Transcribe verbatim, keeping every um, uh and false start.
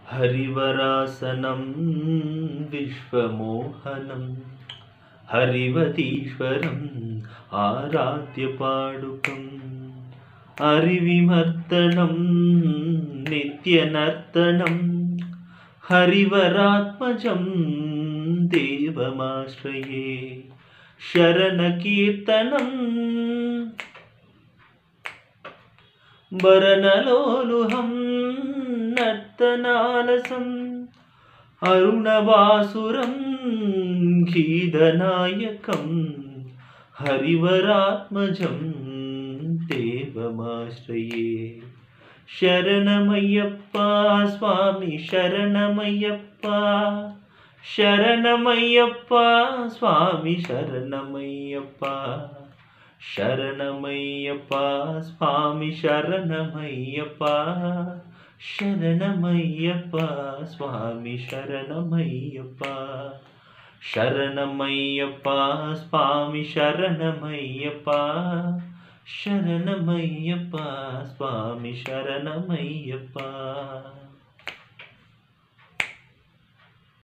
हरिवरासनं विश्वमोहनं हरिवतीश्वरम् आराध्यपाडुकम् हरिविमर्दनं नित्यनर्तनं हरिवरात्मजं देवमाश्रये शरणकीर्तनं वरनलोलुहं नर्तनालसम् अरुणवासुरं गीतनायकं हरिवरात्मजं देवमाश्रये शरणमय्यप्पा स्वामी शरणमय्यप्पा शरणमय्यप्पा स्वामी शरणमय्यप्पा शरणमय्यप्पा स्वामी शरणमय्यप्पा शरणमय्यप्पा स्वामी शरणमय्यप्पा शरणमय्यप्पा स्वामी शरणमय्यप्पा शरणमय्यप्पा स्वामी शरणमय्यप्पा।